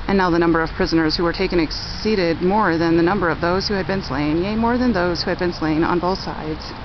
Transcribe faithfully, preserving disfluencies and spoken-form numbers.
And now the number of prisoners who were taken exceeded more than the number of those who had been slain, yea, more than those who had been slain on both sides.